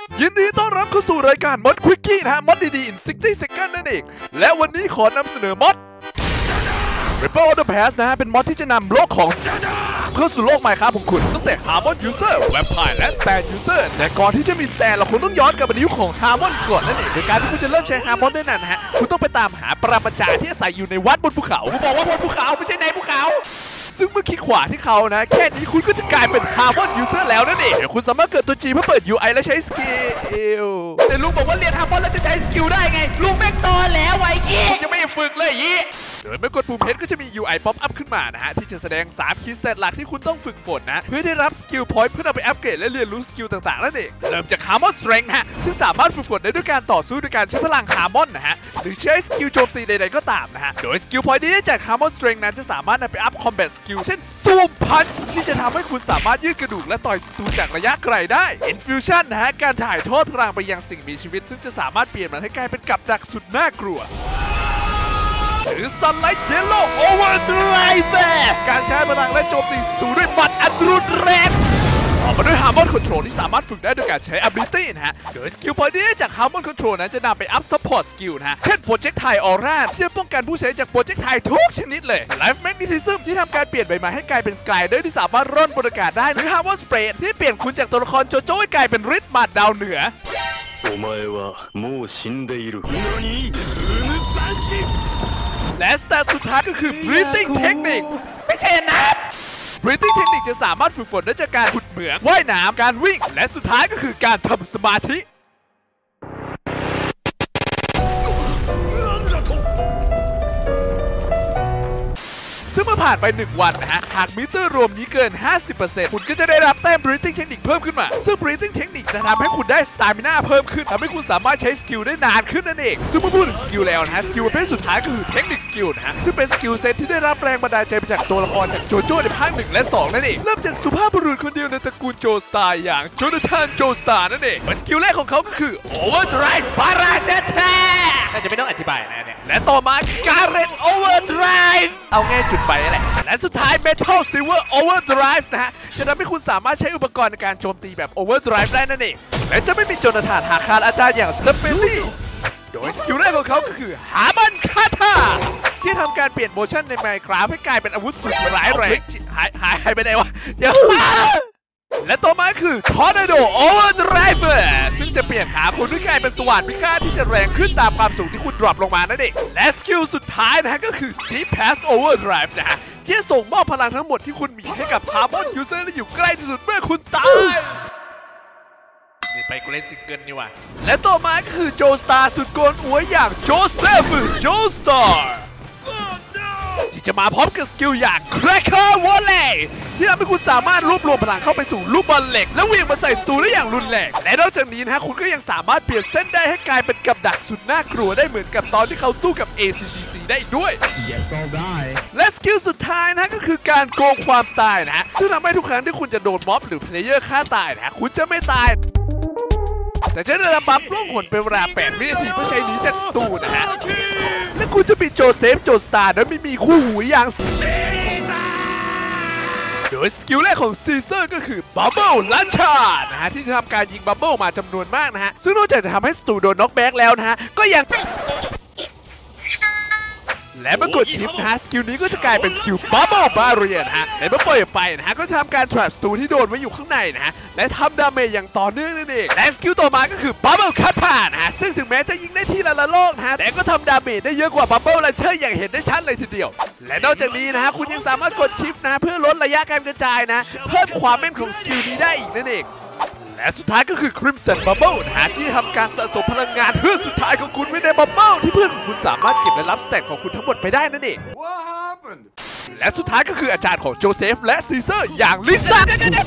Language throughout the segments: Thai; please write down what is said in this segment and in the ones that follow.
ยินดีต้อนรับเข้าสู่รายการมดควิกกี้นะฮะมดดีๆ in 60 seconds นั่นเองและวันนี้ขอนำเสนอมด Ripple of the Past นะฮะเป็นมดที่จะนำโลกของเข้าสู่โลกใหม่ครับของคุณตั้งแต่ Harmon User Vampire และ Stand User แต่ก่อนที่จะมี Stand เราคงต้องย้อนกลับมาในยุคของ Harmon ก่อนนั่นเองโดยการที่คุณจะเริ่มใช้ Harmon ได้นั้นนะฮะคุณต้องไปตามหาปรมาจารย์ที่อาศัยอยู่ในวัดบนภูเขาผมบอกว่าบนภูเขาไม่ใช่ในภูเขาซึ่งเมื่อคลิกขวาที่เขานะแค่นี้คุณก็จะกลายเป็น Harmon User แล้วนั่นเองคุณสามารถเกิดตัว G เพื่อเปิด UI และใช้สกิลแต่ลุงบอกว่าเรียน Harmon แล้วจะใช้สกิลได้ไงลุงแม่งโตแล้วไอ้ยี่ยังไม่ได้ฝึกเลยยี่โดยเมื่อกดปุ่ม H ก็จะมี UI pop up ขึ้นมานะฮะที่จะแสดง3 key stat หลักที่คุณต้องฝึกฝนนะเพื่อได้รับ skill point เพื่อนำไปอัปเกรดและเรียนรู้สกิลต่างๆนั่นเองเริ่มจาก Harmon Strength ฮะซึ่งสามารถฝึกฝนได้ด้วยการต่อสู้ด้วยการใช้พลัง Harmon นะฮะหรือใช้สกิลโจมตีใดๆก็ตามนะฮะโดยสกิล point นี้จาก Harmon Strength นั้นจะสามารถนำไปอัพ combat skill เช่น Zoom Punch ที่จะทำให้คุณสามารถยืดกระดูกและต่อยศัตรูจากระยะไกลได้ Infusion นะฮะการถ่ายทอดพลังไปยังสิ่งมีชีวิตซึ่งจะสามารถเปลี่ยนมันให้กลายเป็นกับดักสุดน่ากลัวหรือ Sunlight Yellow Overdrive การใช้พลังและโจมตีศัตรูด้วยหมัดอันรุนแรงต่อมาด้วย Harmon Control ที่สามารถฝึกได้โดยการใช้ Ability นะฮะโดย Skill Point นี้จาก Harmon Control นั้นจะนำไปอัพ Support Skill นะฮะเช่น Projectile Aura ที่จะป้องกันผู้ใช้จาก Projectile ทุกชนิดเลย Life Magnetism ที่ทำการเปลี่ยนใบไม้ให้กลายเป็นไกลเดอร์ที่สามารถร่อนบนอากาศได้หรือ Harmon Spray ที่เปลี่ยนคุณจากตัวละครโจโจ้ให้กลายเป็นฤทธิ์หมัดดาวเหนือและสเตตสุดท้ายก็คือ Breathing Technique ไม่ใช่นะ Breathing Technique จะสามารถฝึกฝนได้จากการขุดเหมืองว่ายน้ำการวิ่งและสุดท้ายก็คือการทำสมาธิซึ่งเมื่อผ่านไป1วันนะฮะหากมิเตอร์รวมนี้เกิน 50% คุณก็จะได้รับแต้ม Breathing Technique เพิ่มขึ้นมาซึ่ง Breathing Technique จะทำให้คุณได้ Stamina เพิ่มขึ้นทำให้คุณสามารถใช้สกิลได้นานขึ้นนั่นเองซึ่งเมื่อพูดถึงสกิลแล้วนะฮะสกิลประเภทสุดท้ายก็คือ Technique Skill นะฮะซึ่งเป็นสกิลเซตที่ได้รับแรงบันดาลใจมาจากตัวละครจากโจโจ้ในภาค1และ2นั่นเองเริ่มจากสุภาพบุรุษคนเดียวในตระกูลโจสตาร์อย่างโจนาธานโจสตาร์นั่นเองสกิลแรกของเขาก็คือ Overdrive Parashata น่าจะไม่ต้องอธิบายนะเนี่ยและต่อมา Scarlet Overdrive เอาง่ายจุดไฟแหละและสุดท้าย Metal Silver Overdrive นะฮะจะทำให้คุณสามารถใช้อุปกรณ์ในการโจมตีแบบ Overdrive ได้นั่นเองและจะไม่มีโจนาธานหากขาดอาจารย์อย่าง Spelly โดยสกิลแรกของเขาก็คือ Harmon Kata ที่ทำการเปลี่ยนโมชั่นใน Minecraft ให้กลายเป็นอาวุธสุดร้ายแรงหายไปไหนวะเดี๋ยวและต่อมาคือ Tornado Overdrive ซึ่งจะเปลี่ยนขาคุณให้กลายเป็นสว่านพิฆาตที่จะแรงขึ้นตามความสูงที่คุณดรอปลงมานั่นเองและสกิลสุดท้ายนะฮะก็คือ Deep Pass Overdrive นะฮะที่ส่งมอบพลังทั้งหมดที่คุณมีให้กับ Harmon User ที่อยู่ใกล้ที่สุดเมื่อคุณตายไปกูเล่นซิงเกิลนี่ว่ะและต่อมาก็คือโจสตาร์สุดโกนอวยอย่างโจเซฟโจสตาร์ที่จะมาพร้อมกับสกิลอย่าง Cracker Volley ที่ทำให้คุณสามารถรวบรวมพลังเข้าไปสู่ลูกบอลเหล็กและเหวี่ยงมาใส่ศัตรูได้อย่างรุนแรงและนอกจากนี้นะฮะคุณก็ยังสามารถเปลี่ยนเส้นได้ให้กลายเป็นกับดักสุดน่ากลัวได้เหมือนกับตอนที่เขาสู้กับ ACDC ได้อีกด้วย และสกิลสุดท้ายนะก็คือการโกงความตายนะฮะซึ่งทำให้ทุกครั้งที่คุณจะโดนม็อบหรือเพลเยอร์ฆ่าตายนะฮะคุณจะไม่ตายแต่จะได้รับบัฟล่องหนเป็นเวลา8 วินาทีเพื่อใช้หนีจากศัตรูนะฮะและคุณจะมีโจเซฟโจสตาร์และไม่มีคู่หูอย่างโดยสกิลแรกของซีเซอร์ก็คือ Bubble Launcher นะฮะที่จะทำการยิงบับเบิ้ลมาจำนวนมากนะฮะซึ่งนอกจากจะทำให้ศัตรูโดนน็อกแบ็กแล้วนะฮะก็ยังและเมื่อกดชิปนะฮะสกิลนี้ก็จะกลายเป็นสกิล Bubble Barrier นะฮะและเมื่อปล่อยไปนะฮะก็จะทำการ trap ศัตรูที่โดนไว้อยู่ข้างในนะฮะและทำดาเมจอย่างต่อเนื่องนั่นเองและสกิลต่อมาก็คือ Bubble Kata นะฮะซึ่งถึงแม้จะยิงได้ทีละโลกนะฮะแต่ก็ทำดาเมจได้เยอะกว่า Bubble Launcher อย่างเห็นได้ชัดเลยทีเดียวและนอกจากนี้นะฮะคุณยังสามารถกดชิปนะเพื่อลดระยะการกระจายนะเพิ่มความแม่นของสกิลนี้ได้อีกนั่นเองและสุดท้ายก็คือ Crimson Bubble นะฮะที่ทำการสะสมพลังงานเพื่อสุดท้ายของคุณไว้ใน Bubble ที่เพื่อนของคุณสามารถเก็บและรับสเตตของคุณทั้งหมดไปได้นั่นเองและสุดท้ายก็คืออาจารย์ของโจเซฟและซีเซอร์อย่างลิซ่า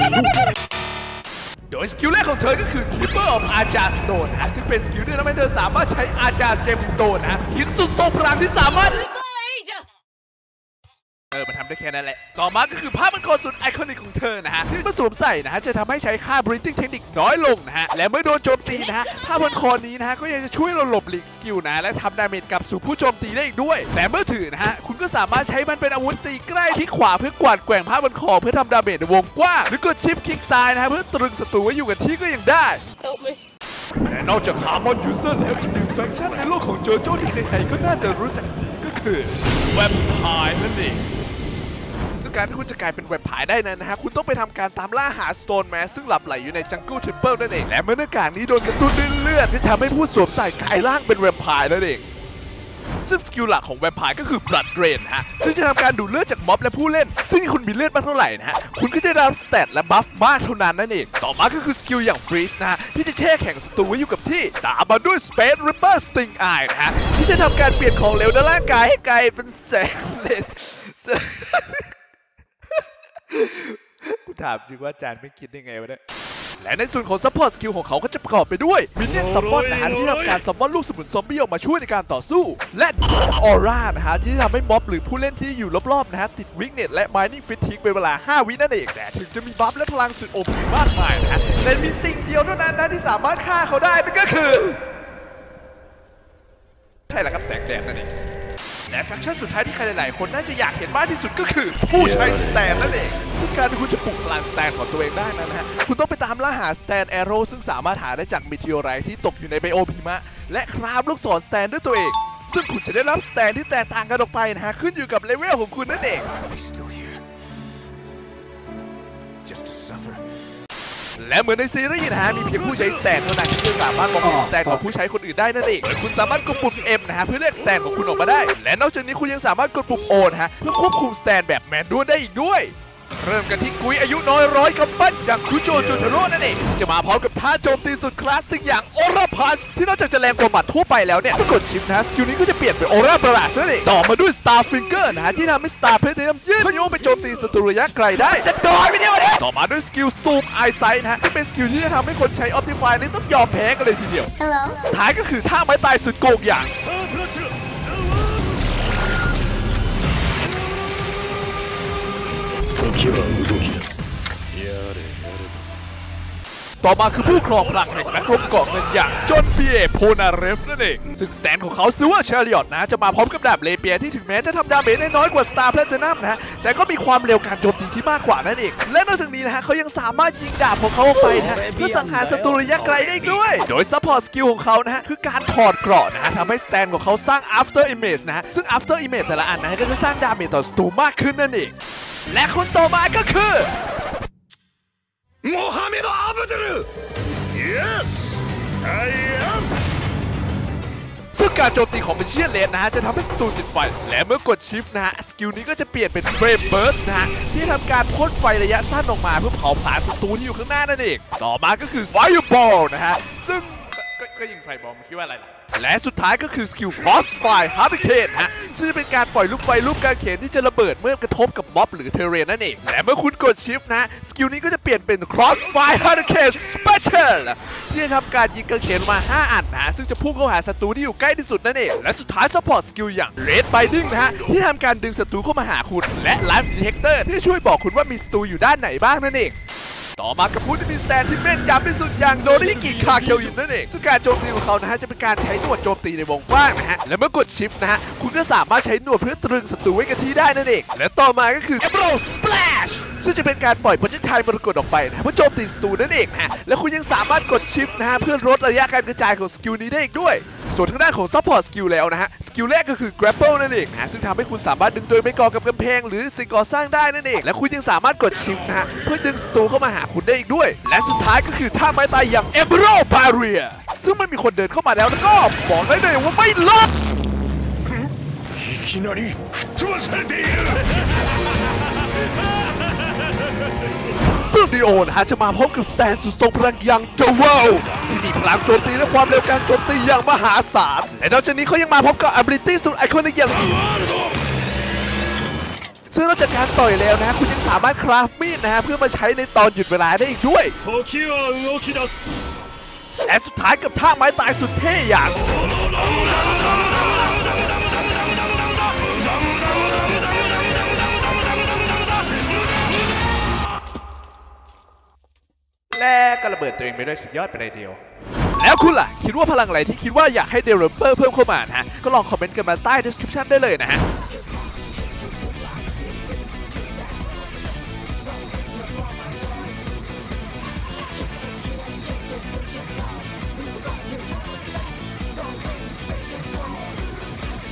โดยสกิลแรกของเธอก็คือ Keeper of Ajar Stone นะฮะซึ่งเป็นสกิลที่ทำให้เธอสามารถใช้ Ajar Gemstone นะฮะหินสุดทรงพลังที่สามารถมันทำได้แค่นั้นแหละต่อมาก็คือผ้ามังกรสุดไอคอนิกของเธอนะฮะที่เมื่อสวมใส่นะฮะจะทำให้ใช้ค่า breathing technique น้อยลงนะฮะและเมื่อโดนโจมตีนะฮะผ้ามังกรนี้นะฮะก็ยังจะช่วยเราหลบหลีกสกิลนะและทำดาเมจกับสู่ผู้โจมตีได้อีกด้วยแต่เมื่อถือนะฮะคุณก็สามารถใช้มันเป็นอาวุธตีใกล้คลิกขวาเพื่อกวาดแกว่งผ้ามังกรเพื่อทำดาเมจในวงกว้างหรือกดชิปคลิกซ้ายนะฮะเพื่อตรึงศัตรูไว้อยู่กับที่ก็ยังได้นอกจากฮาร์มอนยูเซอร์แล้วอีกหนึ่งแฟคชั่นในโลกของโจโจ้ที่ใครๆก็น่าจะรู้จักดีก็คือแวมไพร์นั่นเองซึ่งการที่คุณจะกลายเป็นแวมไพร์ได้นั้นนะฮะคุณต้องไปทำการตามล่าหาสโตนแมสซึ่งหลับไหลอยู่ในจังเกิลเทมเพิลนั่นเองและเมื่อหน้ากากนี้โดนกระตุ้นด้วยเลือดที่ทำให้ผู้สวมใส่กลายร่างเป็นแวมไพร์นั่นเองซึ่งสกิลหลักของแวมไพร์ก็คือ Blood Drain ฮะซึ่งจะทำการดูดเลือดจากม็อบและผู้เล่นซึ่งคุณมีเลือดมากเท่าไหร่นะฮะคุณก็จะได้รับสเตตและบัฟมากเท่านั้นนั่นเองต่อมาก็คือสกิลอย่าง Freeze นะฮะที่จะแช่แข็งศัตรูไว้อยู่กับที่ตามมาด้วย Space Ripper Sting Eye นะฮะที่จะทำการเปลี่ยนของเหลวในร่างกายให้กลายเป็นแสงเลนกูถามจริงว่าอาจารย์ไม่คิดได้ไงวะเนี่ยและในส่วนของ Support Skill ของเขาก็จะประกอบไปด้วยมินเนี่ยนซัมมอนนะฮะที่ทำการซัมมอนลูกสมุนซอมบี้ออกมาช่วยในการต่อสู้และออร่านะฮะที่ทำให้ม็อบหรือผู้เล่นที่อยู่รอบๆนะฮะติดวิกเน็ตและ Mining Fatigue เป็นเวลา5 วินั่นเองแต่ถึงจะมีบัฟและพลังสุดโอพีมากมายนะฮะแต่มีสิ่งเดียวเท่านั้นนะที่สามารถฆ่าเขาได้นั่นก็คือใช่แล้วครับแสงแดดนั่นเองและแฟคชั่นสุดท้ายที่ใครหลายๆคนน่าจะอยากเห็นมากที่สุดก็คือผู้ใช้สแตนนั่นเองซึ่งการที่คุณจะปลุกพลังสแตนของตัวเองได้นั้นนะฮะคุณต้องไปตามล่าหาสแตนแอโร่ซึ่งสามารถหาได้จากมิเทโอไรต์ที่ตกอยู่ในไบโอมหิมะและคราฟลูกศรสแตนด้วยตัวเองซึ่งคุณจะได้รับสแตนที่แตกต่างกันออกไปนะฮะขึ้นอยู่กับเลเวลของคุณนั่นเองและเหมือนในซีรีส์นะฮะมีเพียงผู้ใช้สแตนเท่านั้นที่จะสามารถมองเห็นสแตนของผู้ใช้คนอื่นได้นั่นเองคุณสามารถกดปุ่ม M นะฮะเพื่อเรียกสแตนของคุณออกมาได้และนอกจากนี้คุณยังสามารถกดปุ่ม O นะฮะเพื่อควบคุมสแตนแบบแมนนวลได้อีกด้วยเริ่มกันที่กุยอายุน้อยร้อยกำปั้นอย่างคุโจโจทาโร่นั่นเองจะมาพร้อมกับท่าโจมตีสุดคลาสสิกอย่างออร่าพัชที่นอกจากจะแรงกว่าหมัดทั่วไปแล้วเนี่ยเมื่อกดชิปนะสกิลนี้ก็จะเปลี่ยนเป็นออร่าบราชนั่นเองต่อมาด้วยสตาร์ฟิงเกอร์นะฮะที่ทำให้สตาร์เพลทยืดโยงไปโจมตีศัตรูระยะไกลได้จะดอยไปเดียวเลยต่อมาด้วยสกิลซูมไอไซต์นะฮะที่เป็นสกิลที่จะทำให้คนใช้ออปติฟายนี้ต้องยอมแพ้กันเลยทีเดียวท้ายก็คือท่าไม้ตายสุดโกงอย่างต่อมาคือผู้ครองพลังแห่งนักรบเกาะเงินอย่างจอห์นเปียร์โพนาเรฟนั่นเองซึ่งสแตนของเขาซิลเวอร์เชริอตนะจะมาพร้อมกับดาบเลเปียที่ถึงแม้จะทำดาเมจได้น้อยกว่าสตาร์แพลตินัมนะแต่ก็มีความเร็วการโจมตีที่มากกว่านั่นเองและนอกจากนี้นะฮะเขายังสามารถยิงดาบของเขาออกไปนะเพื่อสังหารศัตรูระยะไกลได้ด้วยโดยซัพพอร์ตสกิลของเขานะฮะคือการถอดเกราะนะฮะทำให้สแตนของเขาสร้าง after image นะฮะซึ่ง after image แต่ละอันนะก็จะสร้างดาเมจต่อศัตรูมากขึ้นนั่นเองและคนต่อมาก็คือโมฮัมเหม็ด อับดุล Yes I am ซึ่งการโจมตีของเมเชียนเลนนะฮะจะทำให้ศัตรูติดไฟและเมื่อกดชิฟต์นะฮะสกิลนี้ก็จะเปลี่ยนเป็นเฟรมเบิร์สนะฮะที่ทำการพ่นไฟระยะสั้นออกมาเพื่อเผาผลาญศัตรูที่อยู่ข้างหน้านั่นเองต่อมาก็คือ Fireball นะฮะซึ่งก็ยิงไฟบอลคิดว่าอะไรล่ะและสุดท้ายก็คือสกิล Frostfire Hurricane ฮะซึ่งจะเป็นการปล่อยลูกไฟรูปกางเขนที่จะระเบิดเมื่อกระทบกับม็อบหรือเทเรนนั่นเองและเมื่อคุณกด Shift นะสกิลนี้ก็จะเปลี่ยนเป็น Crossfire Hurricane Special ที่จะทำการยิงกางเขนมา5อันนะซึ่งจะพุ่งเข้าหาศัตรูที่อยู่ใกล้ที่สุดนั่นเองและสุดท้าย Support Skill อย่าง Red Binding นะฮะที่ทำการดึงศัตรูเข้ามาหาคุณและ Life Detector ที่จะช่วยบอกคุณว่ามีศัตรูอยู่ด้านไหนบ้างนั่นเองต่อมากับผู้ที่มีสแตนที่แม่นยำที่สุดอย่างโดริกิคาเคลอินนั่นเองซึ่งการโจมตีของเขานะฮะจะเป็นการใช้หนวดโจมตีในวงกว้างนะฮะและเมื่อกดชิฟต์นะฮะคุณก็สามารถใช้หนวดเพื่อตรึงศัตรูไว้กับที่ได้นั่นเองและต่อมาก็คือ Emerald Splash ซึ่งจะเป็นการปล่อยโปรเจกต์ไทม์มรกตออกไปนะเพื่อโจมตีศัตรูนั่นเองนะฮะและคุณยังสามารถกดชิฟต์นะฮะเพื่อลดระยะการกระจายของสกิลนี้ได้อีกด้วยส่วนทางด้านของ Support Skill แล้วนะฮะสกิลแรกก็คือ Grapple นั่นเองนะซึ่งทำให้คุณสามารถดึงตัวเองไปเกาะกับกำแพงหรือสิ่งก่อสร้างได้นั่นเองและคุณยังสามารถกด Shift นะฮะเพื่อดึงศัตรูเข้ามาหาคุณได้อีกด้วยและสุดท้ายก็คือท่าไม้ตายอย่าง Emerald Barrier ซึ่งไม่มีคนเดินเข้ามาแล้วก็บอกได้เลยว่าไม่รอดซึ่งดีโอนะฮะจะมาพบกับสแตนสุดทรงพลังอย่างเจวลที่มีพลังโจมตีและความเร็วการโจมตีอย่างมหาศาลและนอกจากนี้เขายังมาพบกับ ability สุดไอคอนิกอย่างอื่นซึ่งนอกจากการต่อยแล้วนะคุณยังสามารถคราฟมีดนะฮะเพื่อมาใช้ในตอนหยุดเวลาได้อีกด้วยและสุดท้ายกับท่าไม้ตายสุดเท่อย่างและก็ระเบิดตัวเองไปด้วยสุดยอดไปเลยเดียวแล้วคุณล่ะคิดว่าพลังอะไรที่คิดว่าอยากให้ developer เพิ่มเข้ามานะฮะก็ลองคอมเมนต์กันมาใต้ description ได้เลยนะฮะ